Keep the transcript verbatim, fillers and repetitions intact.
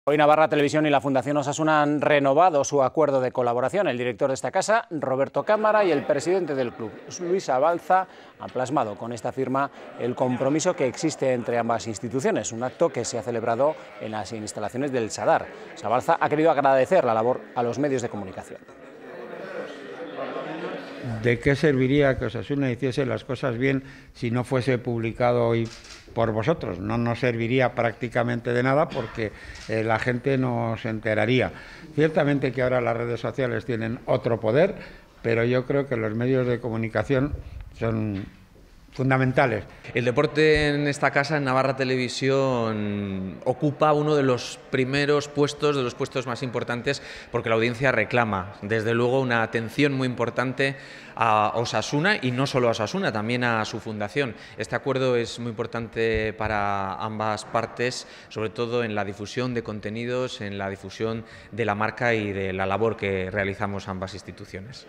Hoy Navarra Televisión y la Fundación Osasuna han renovado su acuerdo de colaboración. El director de esta casa, Roberto Cámara, y el presidente del club, Luis Abalza, han plasmado con esta firma el compromiso que existe entre ambas instituciones, un acto que se ha celebrado en las instalaciones del Sadar. Abalza ha querido agradecer la labor a los medios de comunicación. ¿De qué serviría que Osasuna hiciese las cosas bien si no fuese publicado hoy por vosotros? No nos serviría prácticamente de nada porque eh, la gente no se enteraría. Ciertamente que ahora las redes sociales tienen otro poder, pero yo creo que los medios de comunicación son fundamentales. El deporte en esta casa, en Navarra Televisión, ocupa uno de los primeros puestos, de los puestos más importantes, porque la audiencia reclama, desde luego, una atención muy importante a Osasuna, y no solo a Osasuna, también a su fundación. Este acuerdo es muy importante para ambas partes, sobre todo en la difusión de contenidos, en la difusión de la marca y de la labor que realizamos ambas instituciones.